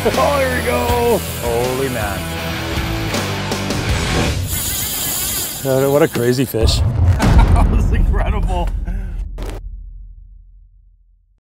Oh, here we go. Holy man. What a crazy fish. That was incredible.